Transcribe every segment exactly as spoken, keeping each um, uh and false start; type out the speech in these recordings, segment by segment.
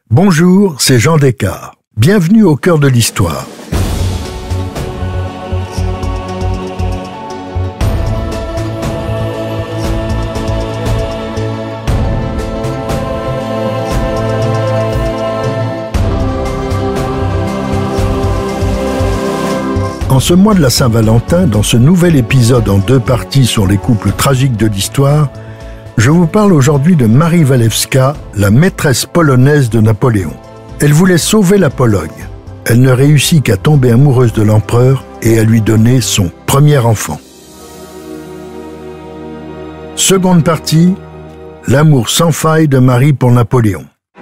Bonjour, c'est Jean Descartes. Bienvenue au cœur de l'histoire. En ce mois de la Saint-Valentin, dans ce nouvel épisode en deux parties sur les couples tragiques de l'histoire, je vous parle aujourd'hui de Marie Walewska, la maîtresse polonaise de Napoléon. Elle voulait sauver la Pologne. Elle ne réussit qu'à tomber amoureuse de l'empereur et à lui donner son premier enfant. Seconde partie, l'amour sans faille de Marie pour Napoléon.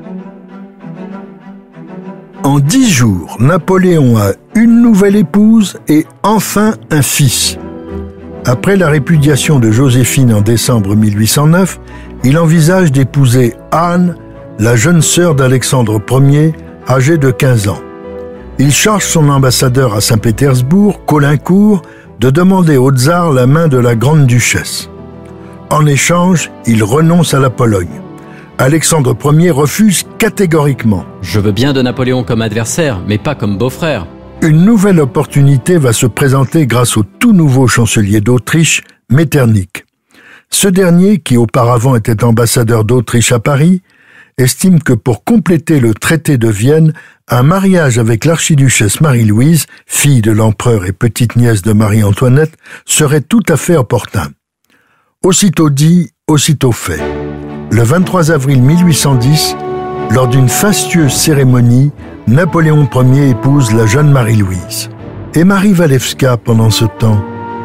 En dix jours, Napoléon a une nouvelle épouse et enfin un fils. Après la répudiation de Joséphine en décembre mille huit cent neuf, il envisage d'épouser Anne, la jeune sœur d'Alexandre Ier, âgée de quinze ans. Il charge son ambassadeur à Saint-Pétersbourg, Caulaincourt, de demander au tsar la main de la grande-duchesse. En échange, il renonce à la Pologne. Alexandre Ier refuse catégoriquement. Je veux bien de Napoléon comme adversaire, mais pas comme beau-frère. Une nouvelle opportunité va se présenter grâce au tout nouveau chancelier d'Autriche, Metternich. Ce dernier, qui auparavant était ambassadeur d'Autriche à Paris, estime que pour compléter le traité de Vienne, un mariage avec l'archiduchesse Marie-Louise, fille de l'empereur et petite-nièce de Marie-Antoinette, serait tout à fait opportun. Aussitôt dit, aussitôt fait. Le vingt-trois avril mille huit cent dix, lors d'une fastueuse cérémonie, Napoléon Ier épouse la jeune Marie-Louise. Et Marie Walewska, pendant ce temps,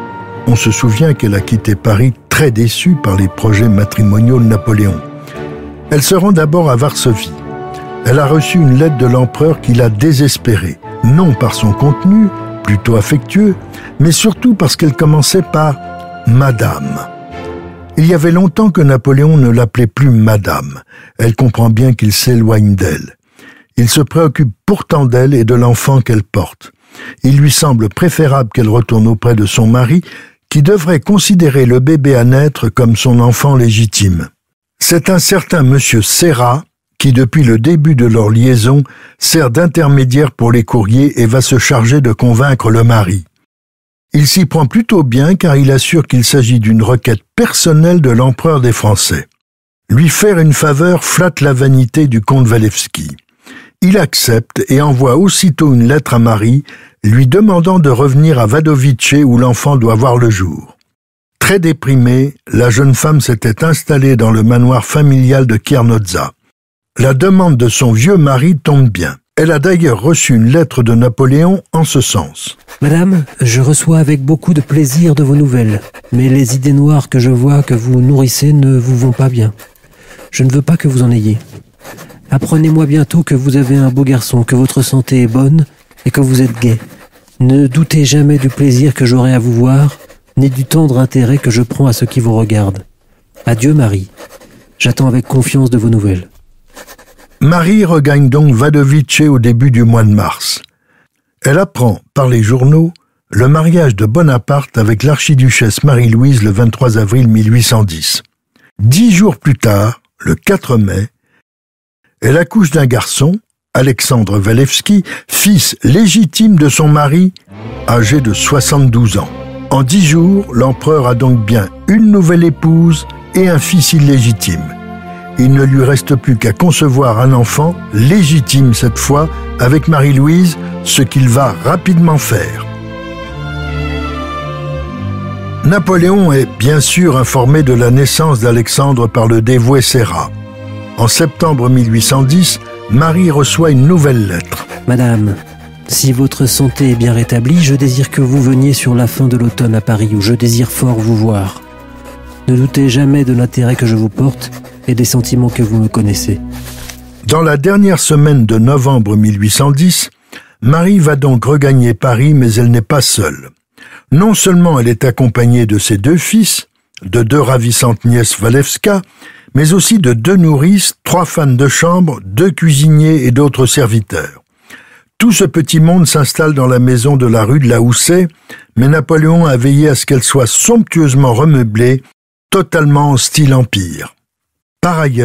on se souvient qu'elle a quitté Paris très déçue par les projets matrimoniaux de Napoléon. Elle se rend d'abord à Varsovie. Elle a reçu une lettre de l'empereur qui l'a désespérée, non par son contenu, plutôt affectueux, mais surtout parce qu'elle commençait par « Madame ». Il y avait longtemps que Napoléon ne l'appelait plus Madame. Elle comprend bien qu'il s'éloigne d'elle. Il se préoccupe pourtant d'elle et de l'enfant qu'elle porte. Il lui semble préférable qu'elle retourne auprès de son mari, qui devrait considérer le bébé à naître comme son enfant légitime. C'est un certain monsieur Serra qui, depuis le début de leur liaison, sert d'intermédiaire pour les courriers et va se charger de convaincre le mari. Il s'y prend plutôt bien car il assure qu'il s'agit d'une requête personnelle de l'empereur des Français. Lui faire une faveur flatte la vanité du comte Walewski. Il accepte et envoie aussitôt une lettre à Marie, lui demandant de revenir à Wadowice où l'enfant doit voir le jour. Très déprimée, la jeune femme s'était installée dans le manoir familial de Kiernozza. La demande de son vieux mari tombe bien. Elle a d'ailleurs reçu une lettre de Napoléon en ce sens. Madame, je reçois avec beaucoup de plaisir de vos nouvelles, mais les idées noires que je vois que vous nourrissez ne vous vont pas bien. Je ne veux pas que vous en ayez. Apprenez-moi bientôt que vous avez un beau garçon, que votre santé est bonne et que vous êtes gai. Ne doutez jamais du plaisir que j'aurai à vous voir, ni du tendre intérêt que je prends à ce qui vous regarde. Adieu, Marie. J'attends avec confiance de vos nouvelles. Marie regagne donc Wadowice au début du mois de mars. Elle apprend, par les journaux, le mariage de Bonaparte avec l'archiduchesse Marie-Louise le vingt-trois avril mille huit cent dix. Dix jours plus tard, le quatre mai, elle accouche d'un garçon, Alexandre Walewski, fils légitime de son mari, âgé de soixante-douze ans. En dix jours, l'empereur a donc bien une nouvelle épouse et un fils illégitime. Il ne lui reste plus qu'à concevoir un enfant, légitime cette fois, avec Marie-Louise, ce qu'il va rapidement faire. Napoléon est bien sûr informé de la naissance d'Alexandre par le dévoué Serra. En septembre mille huit cent dix, Marie reçoit une nouvelle lettre. Madame, si votre santé est bien rétablie, je désire que vous veniez sur la fin de l'automne à Paris, où je désire fort vous voir. Ne doutez jamais de l'intérêt que je vous porte et des sentiments que vous me connaissez. Dans la dernière semaine de novembre mille huit cent dix, Marie va donc regagner Paris, mais elle n'est pas seule. Non seulement elle est accompagnée de ses deux fils, de deux ravissantes nièces Walewska, mais aussi de deux nourrices, trois femmes de chambre, deux cuisiniers et d'autres serviteurs. Tout ce petit monde s'installe dans la maison de la rue de la Houssaye, mais Napoléon a veillé à ce qu'elle soit somptueusement remeublée, totalement en style empire. Par ailleurs,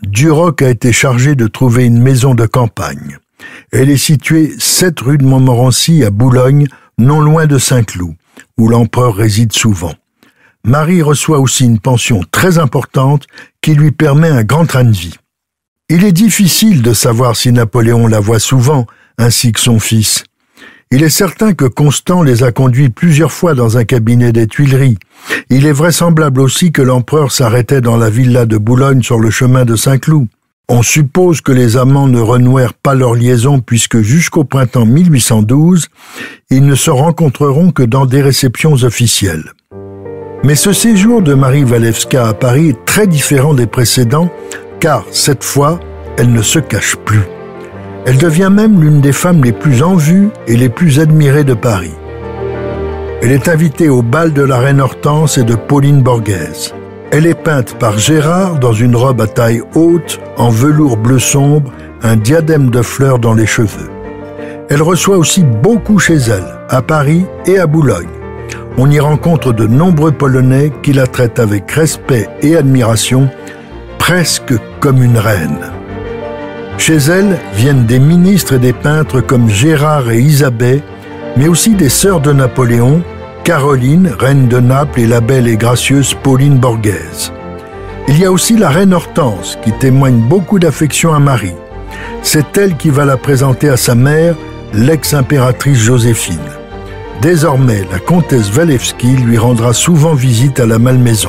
Duroc a été chargé de trouver une maison de campagne. Elle est située sept rue de Montmorency à Boulogne, non loin de Saint-Cloud, où l'empereur réside souvent. Marie reçoit aussi une pension très importante qui lui permet un grand train de vie. Il est difficile de savoir si Napoléon la voit souvent, ainsi que son fils. Il est certain que Constant les a conduits plusieurs fois dans un cabinet des Tuileries. Il est vraisemblable aussi que l'empereur s'arrêtait dans la villa de Boulogne sur le chemin de Saint-Cloud. On suppose que les amants ne renouèrent pas leur liaison puisque jusqu'au printemps mille huit cent douze, ils ne se rencontreront que dans des réceptions officielles. Mais ce séjour de Marie Walewska à Paris est très différent des précédents, car cette fois, elle ne se cache plus. Elle devient même l'une des femmes les plus en vue et les plus admirées de Paris. Elle est invitée au bal de la reine Hortense et de Pauline Borghese. Elle est peinte par Gérard dans une robe à taille haute, en velours bleu sombre, un diadème de fleurs dans les cheveux. Elle reçoit aussi beaucoup chez elle, à Paris et à Boulogne. On y rencontre de nombreux Polonais qui la traitent avec respect et admiration, presque comme une reine. Chez elle viennent des ministres et des peintres comme Gérard et Isabelle, mais aussi des sœurs de Napoléon, Caroline, reine de Naples, et la belle et gracieuse Pauline Borghese. Il y a aussi la reine Hortense, qui témoigne beaucoup d'affection à Marie. C'est elle qui va la présenter à sa mère, l'ex-impératrice Joséphine. Désormais, la comtesse Walewski lui rendra souvent visite à la Malmaison.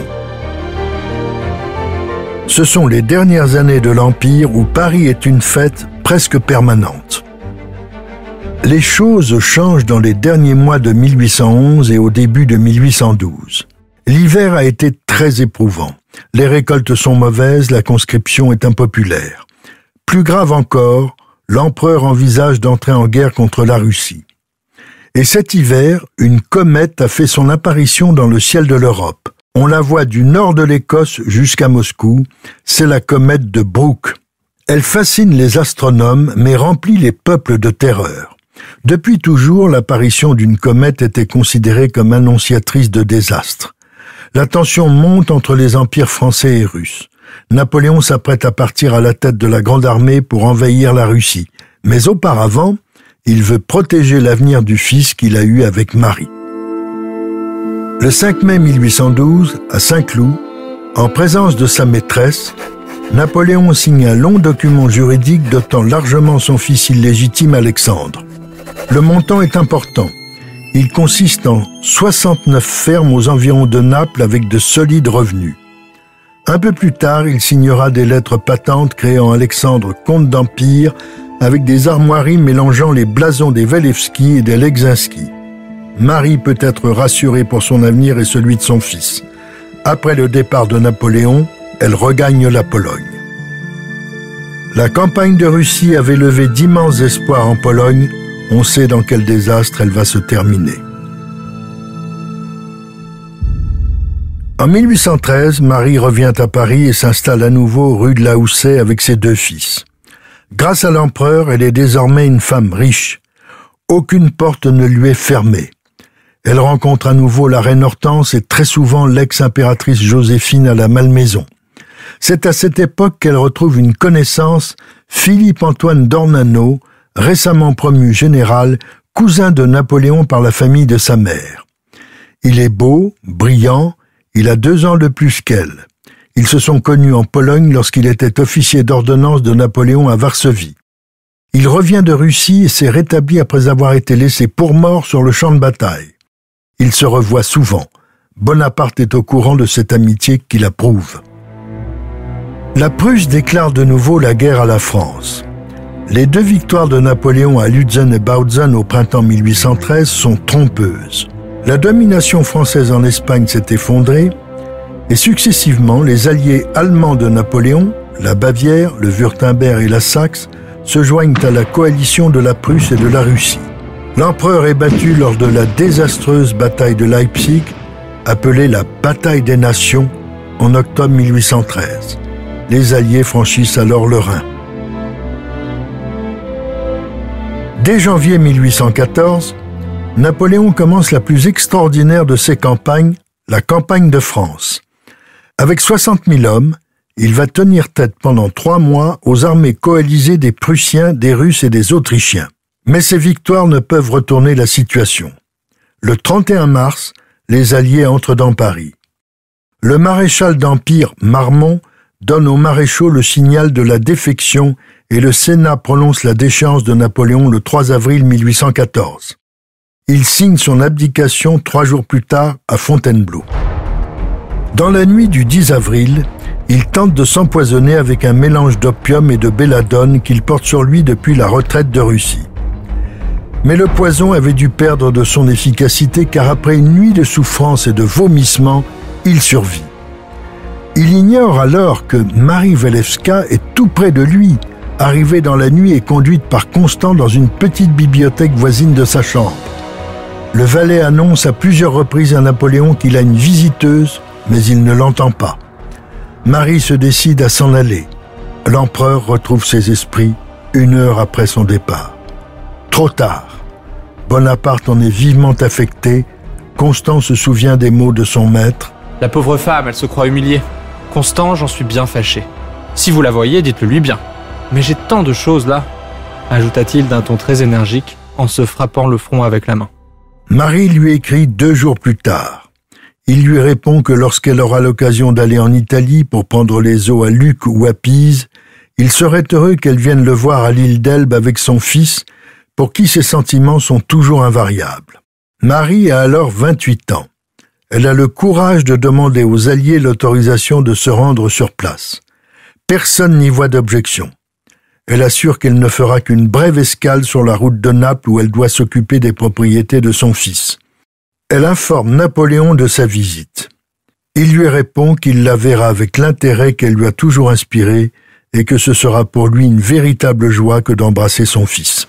Ce sont les dernières années de l'Empire où Paris est une fête presque permanente. Les choses changent dans les derniers mois de mille huit cent onze et au début de mille huit cent douze. L'hiver a été très éprouvant. Les récoltes sont mauvaises, la conscription est impopulaire. Plus grave encore, l'empereur envisage d'entrer en guerre contre la Russie. Et cet hiver, une comète a fait son apparition dans le ciel de l'Europe. On la voit du nord de l'Écosse jusqu'à Moscou, c'est la comète de Brooke. Elle fascine les astronomes, mais remplit les peuples de terreur. Depuis toujours, l'apparition d'une comète était considérée comme annonciatrice de désastres. La tension monte entre les empires français et russes. Napoléon s'apprête à partir à la tête de la grande armée pour envahir la Russie. Mais auparavant, il veut protéger l'avenir du fils qu'il a eu avec Marie. Le cinq mai mille huit cent douze, à Saint-Cloud, en présence de sa maîtresse, Napoléon signe un long document juridique dotant largement son fils illégitime Alexandre. Le montant est important. Il consiste en soixante-neuf fermes aux environs de Naples avec de solides revenus. Un peu plus tard, il signera des lettres patentes créant Alexandre comte d'Empire avec des armoiries mélangeant les blasons des Walewski et des Leczinski. Marie peut être rassurée pour son avenir et celui de son fils. Après le départ de Napoléon, elle regagne la Pologne. La campagne de Russie avait levé d'immenses espoirs en Pologne. On sait dans quel désastre elle va se terminer. En mille huit cent treize, Marie revient à Paris et s'installe à nouveau rue de la Houssaye avec ses deux fils. Grâce à l'empereur, elle est désormais une femme riche. Aucune porte ne lui est fermée. Elle rencontre à nouveau la reine Hortense et très souvent l'ex-impératrice Joséphine à la Malmaison. C'est à cette époque qu'elle retrouve une connaissance, Philippe-Antoine d'Ornano, récemment promu général, cousin de Napoléon par la famille de sa mère. Il est beau, brillant, il a deux ans de plus qu'elle. Ils se sont connus en Pologne lorsqu'il était officier d'ordonnance de Napoléon à Varsovie. Il revient de Russie et s'est rétabli après avoir été laissé pour mort sur le champ de bataille. Ils se revoient souvent. Bonaparte est au courant de cette amitié qu'il approuve. La Prusse déclare de nouveau la guerre à la France. Les deux victoires de Napoléon à Lützen et Bautzen au printemps mille huit cent treize sont trompeuses. La domination française en Espagne s'est effondrée et successivement les alliés allemands de Napoléon, la Bavière, le Wurtemberg et la Saxe, se joignent à la coalition de la Prusse et de la Russie. L'empereur est battu lors de la désastreuse bataille de Leipzig, appelée la bataille des nations, en octobre mille huit cent treize. Les Alliés franchissent alors le Rhin. Dès janvier mille huit cent quatorze, Napoléon commence la plus extraordinaire de ses campagnes, la campagne de France. Avec soixante mille hommes, il va tenir tête pendant trois mois aux armées coalisées des Prussiens, des Russes et des Autrichiens. Mais ces victoires ne peuvent retourner la situation. Le trente et un mars, les Alliés entrent dans Paris. Le maréchal d'Empire, Marmont, donne aux maréchaux le signal de la défection et le Sénat prononce la déchéance de Napoléon le trois avril mille huit cent quatorze. Il signe son abdication trois jours plus tard à Fontainebleau. Dans la nuit du dix avril, il tente de s'empoisonner avec un mélange d'opium et de belladone qu'il porte sur lui depuis la retraite de Russie. Mais le poison avait dû perdre de son efficacité car après une nuit de souffrance et de vomissements, il survit. Il ignore alors que Marie Walewska est tout près de lui, arrivée dans la nuit et conduite par Constant dans une petite bibliothèque voisine de sa chambre. Le valet annonce à plusieurs reprises à Napoléon qu'il a une visiteuse, mais il ne l'entend pas. Marie se décide à s'en aller. L'empereur retrouve ses esprits une heure après son départ. Trop tard. Bonaparte en est vivement affecté. Constant se souvient des mots de son maître. La pauvre femme, elle se croit humiliée. Constant, j'en suis bien fâché. Si vous la voyez, dites-le lui bien. Mais j'ai tant de choses là, ajouta-t-il d'un ton très énergique en se frappant le front avec la main. Marie lui écrit deux jours plus tard. Il lui répond que lorsqu'elle aura l'occasion d'aller en Italie pour prendre les eaux à Lucques ou à Pise, il serait heureux qu'elle vienne le voir à l'île d'Elbe avec son fils, pour qui ses sentiments sont toujours invariables. Marie a alors vingt-huit ans. Elle a le courage de demander aux Alliés l'autorisation de se rendre sur place. Personne n'y voit d'objection. Elle assure qu'elle ne fera qu'une brève escale sur la route de Naples où elle doit s'occuper des propriétés de son fils. Elle informe Napoléon de sa visite. Il lui répond qu'il la verra avec l'intérêt qu'elle lui a toujours inspiré et que ce sera pour lui une véritable joie que d'embrasser son fils.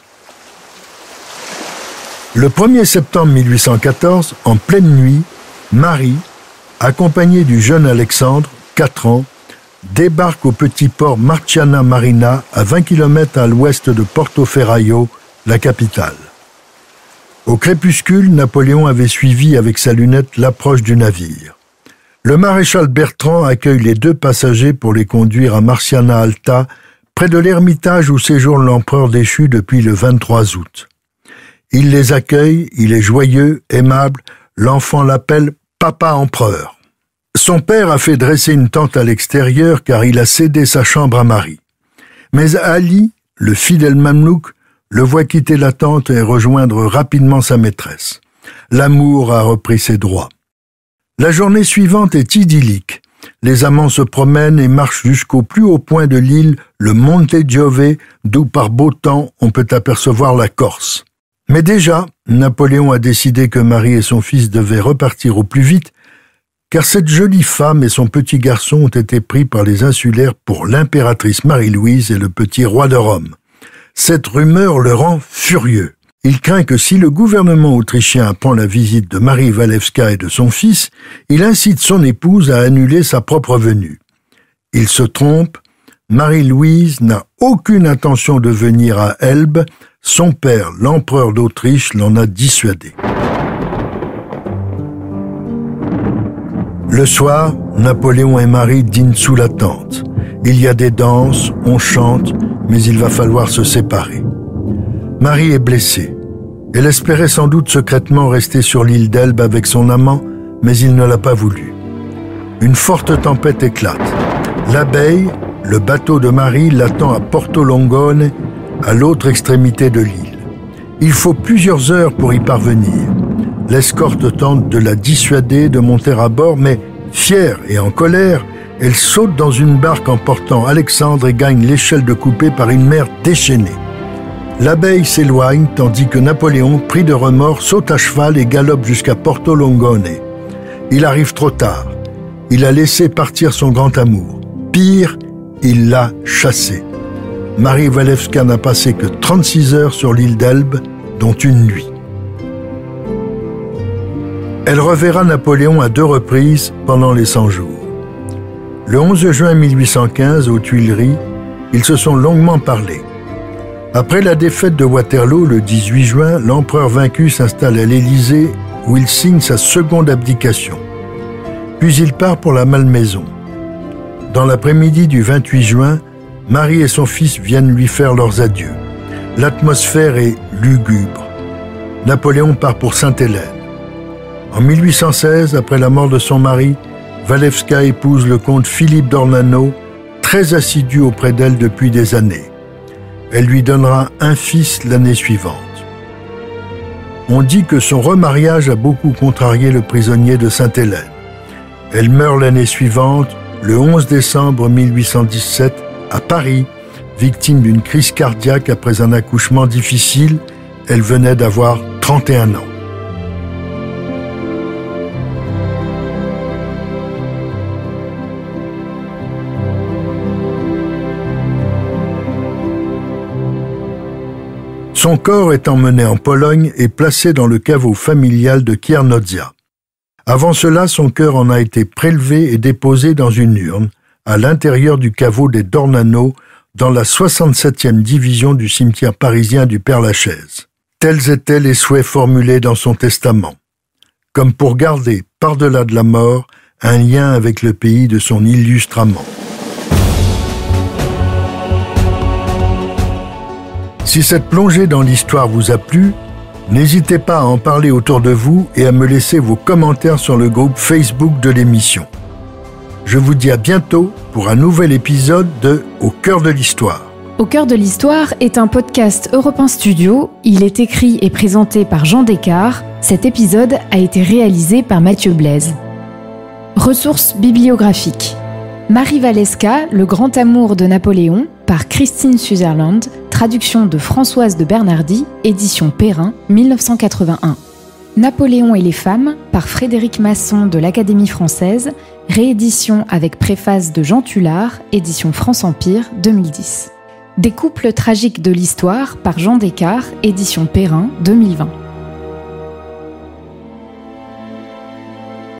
Le premier septembre mille huit cent quatorze, en pleine nuit, Marie, accompagnée du jeune Alexandre, quatre ans, débarque au petit port Marciana Marina, à vingt kilomètres à l'ouest de Portoferraio, la capitale. Au crépuscule, Napoléon avait suivi avec sa lunette l'approche du navire. Le maréchal Bertrand accueille les deux passagers pour les conduire à Marciana Alta, près de l'ermitage où séjourne l'empereur déchu depuis le vingt-trois août. Il les accueille, il est joyeux, aimable, l'enfant l'appelle « Papa Empereur ». Son père a fait dresser une tente à l'extérieur car il a cédé sa chambre à Marie. Mais Ali, le fidèle mamelouk, le voit quitter la tente et rejoindre rapidement sa maîtresse. L'amour a repris ses droits. La journée suivante est idyllique. Les amants se promènent et marchent jusqu'au plus haut point de l'île, le Monte Giove, d'où par beau temps on peut apercevoir la Corse. Mais déjà, Napoléon a décidé que Marie et son fils devaient repartir au plus vite, car cette jolie femme et son petit garçon ont été pris par les insulaires pour l'impératrice Marie-Louise et le petit roi de Rome. Cette rumeur le rend furieux. Il craint que si le gouvernement autrichien apprend la visite de Marie Walewska et de son fils, il incite son épouse à annuler sa propre venue. Il se trompe, Marie-Louise n'a aucune intention de venir à Elbe, son père, l'empereur d'Autriche, l'en a dissuadé. Le soir, Napoléon et Marie dînent sous la tente. Il y a des danses, on chante, mais il va falloir se séparer. Marie est blessée. Elle espérait sans doute secrètement rester sur l'île d'Elbe avec son amant, mais il ne l'a pas voulu. Une forte tempête éclate. L'Abeille, le bateau de Marie, l'attend à Porto Longone, à l'autre extrémité de l'île. Il faut plusieurs heures pour y parvenir. L'escorte tente de la dissuader de monter à bord, mais, fière et en colère, elle saute dans une barque emportant Alexandre et gagne l'échelle de coupée par une mer déchaînée. L'Abeille s'éloigne tandis que Napoléon, pris de remords, saute à cheval et galope jusqu'à Porto Longone. Il arrive trop tard. Il a laissé partir son grand amour. Pire, il l'a chassé. Marie Walewska n'a passé que trente-six heures sur l'île d'Elbe, dont une nuit. Elle reverra Napoléon à deux reprises pendant les cent jours. Le onze juin mille huit cent quinze, aux Tuileries, ils se sont longuement parlé. Après la défaite de Waterloo le dix-huit juin, l'empereur vaincu s'installe à l'Élysée où il signe sa seconde abdication. Puis il part pour la Malmaison. Dans l'après-midi du vingt-huit juin, Marie et son fils viennent lui faire leurs adieux. L'atmosphère est lugubre. Napoléon part pour Sainte-Hélène. En mille huit cent seize, après la mort de son mari, Walewska épouse le comte Philippe d'Ornano, très assidu auprès d'elle depuis des années. Elle lui donnera un fils l'année suivante. On dit que son remariage a beaucoup contrarié le prisonnier de Sainte-Hélène. Elle meurt l'année suivante, le onze décembre mille huit cent dix-sept, à Paris, victime d'une crise cardiaque après un accouchement difficile. Elle venait d'avoir trente et un ans. Son corps est emmené en Pologne et placé dans le caveau familial de Kiernozia. Avant cela, son cœur en a été prélevé et déposé dans une urne, à l'intérieur du caveau des d'Ornano, dans la soixante-septième division du cimetière parisien du Père-Lachaise. Tels étaient les souhaits formulés dans son testament, comme pour garder, par-delà de la mort, un lien avec le pays de son illustre amant. Si cette plongée dans l'histoire vous a plu, n'hésitez pas à en parler autour de vous et à me laisser vos commentaires sur le groupe Facebook de l'émission. Je vous dis à bientôt pour un nouvel épisode de Au cœur de l'histoire. Au cœur de l'histoire est un podcast Europe un Studio. Il est écrit et présenté par Jean Descartes. Cet épisode a été réalisé par Mathieu Blaise. Ressources bibliographiques. Marie Walewska, le grand amour de Napoléon, par Christine Sutherland, traduction de Françoise de Bernardi, édition Perrin, mille neuf cent quatre-vingt-un. Napoléon et les femmes, par Frédéric Masson de l'Académie française, réédition avec préface de Jean Tullard, édition France Empire, deux mille dix. Des couples tragiques de l'histoire, par Jean Descartes, édition Perrin, deux mille vingt.